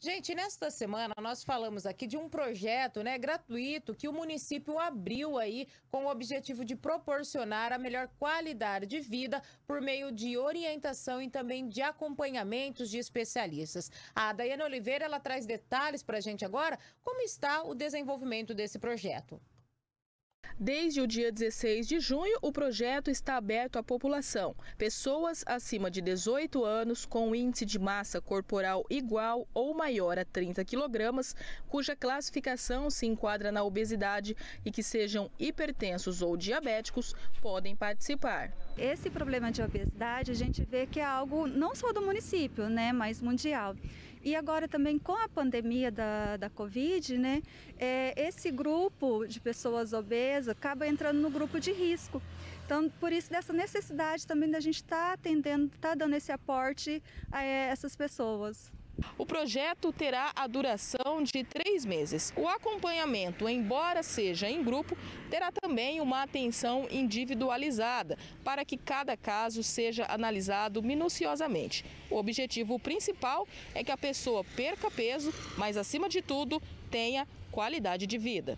Gente, nesta semana nós falamos aqui de um projeto, gratuito que o município abriu aí com o objetivo de proporcionar a melhor qualidade de vida por meio de orientação e também de acompanhamentos de especialistas. A Daiane Oliveira, ela traz detalhes para a gente agora. Como está o desenvolvimento desse projeto? Desde o dia 16 de junho, o projeto está aberto à população. Pessoas acima de 18 anos com índice de massa corporal igual ou maior a 30 quilogramas, cuja classificação se enquadra na obesidade e que sejam hipertensos ou diabéticos, podem participar. Esse problema de obesidade a gente vê que é algo não só do município, mas mundial. E agora também com a pandemia da Covid, esse grupo de pessoas obesas acaba entrando no grupo de risco. Então, por isso, dessa necessidade também da gente estar atendendo, dando esse aporte a essas pessoas. O projeto terá a duração de 3 meses. O acompanhamento, embora seja em grupo, terá também uma atenção individualizada para que cada caso seja analisado minuciosamente. O objetivo principal é que a pessoa perca peso, mas, acima de tudo, tenha qualidade de vida.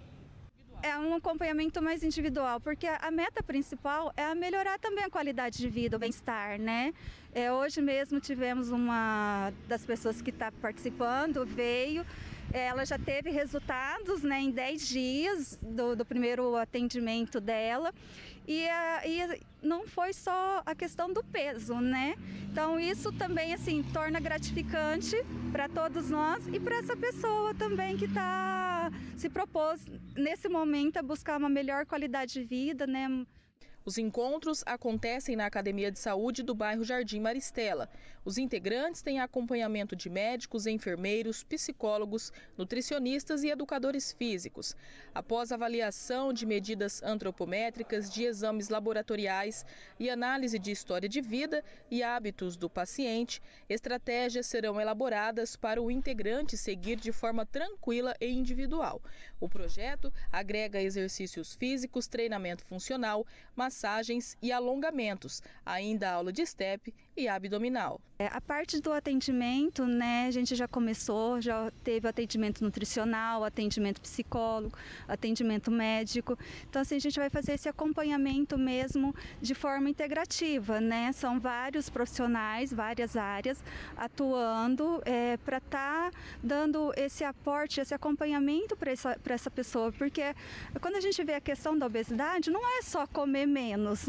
É um acompanhamento mais individual, porque a meta principal é melhorar também a qualidade de vida, o bem-estar, Hoje mesmo tivemos uma das pessoas que está participando, veio, ela já teve resultados em 10 dias do primeiro atendimento dela e não foi só a questão do peso, Então isso também torna gratificante para todos nós e para essa pessoa também que se propôs nesse momento a buscar uma melhor qualidade de vida, Os encontros acontecem na Academia de Saúde do bairro Jardim Maristela. Os integrantes têm acompanhamento de médicos, enfermeiros, psicólogos, nutricionistas e educadores físicos. Após avaliação de medidas antropométricas, de exames laboratoriais e análise de história de vida e hábitos do paciente, estratégias serão elaboradas para o integrante seguir de forma tranquila e individual. O projeto agrega exercícios físicos, treinamento funcional, massagens e alongamentos, ainda aula de step e abdominal. A parte do atendimento, a gente já começou, já teve atendimento nutricional, atendimento psicólogo, atendimento médico. Então, a gente vai fazer esse acompanhamento mesmo de forma integrativa, São vários profissionais, várias áreas atuando para estar dando esse aporte, esse acompanhamento para essa pessoa, porque quando a gente vê a questão da obesidade, não é só comer menos,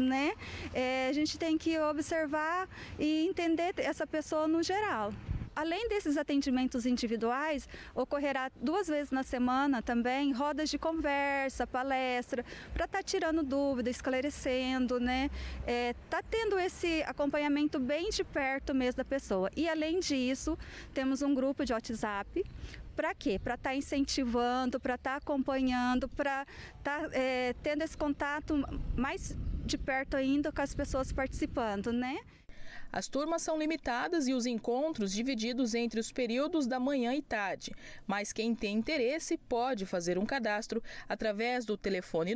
A gente tem que observar e entender essa pessoa no geral. Além desses atendimentos individuais, ocorrerá 2 vezes na semana também rodas de conversa, palestra, para estar tirando dúvida, esclarecendo, Tá tendo esse acompanhamento bem de perto mesmo da pessoa. E além disso, temos um grupo de WhatsApp. Para quê? Para estar incentivando, para estar acompanhando, para estar tendo esse contato mais de perto ainda com as pessoas participando, As turmas são limitadas e os encontros divididos entre os períodos da manhã e tarde, mas quem tem interesse pode fazer um cadastro através do telefone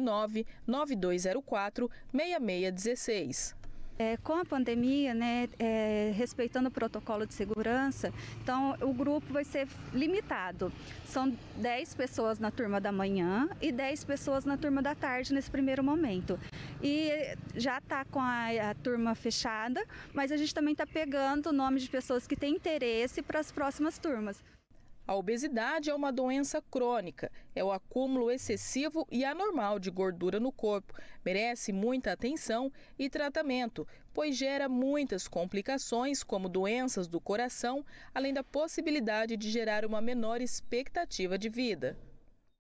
99204-6616. Com a pandemia, respeitando o protocolo de segurança, então o grupo vai ser limitado. São 10 pessoas na turma da manhã e 10 pessoas na turma da tarde nesse primeiro momento. E já está com a turma fechada, mas a gente também está pegando o nome de pessoas que têm interesse para as próximas turmas. A obesidade é uma doença crônica, é o acúmulo excessivo e anormal de gordura no corpo. Merece muita atenção e tratamento, pois gera muitas complicações, como doenças do coração, além da possibilidade de gerar uma menor expectativa de vida.